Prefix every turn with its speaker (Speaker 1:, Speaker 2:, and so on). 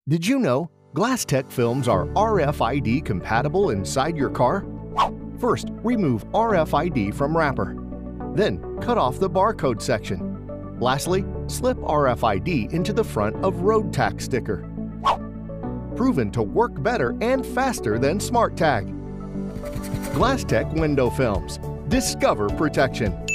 Speaker 1: Did you know Glastec films are RFID compatible inside your car? First, remove RFID from wrapper. Then, cut off the barcode section. Lastly, slip RFID into the front of road tax sticker. Proven to work better and faster than SmartTag. Glastec window films. Discover protection.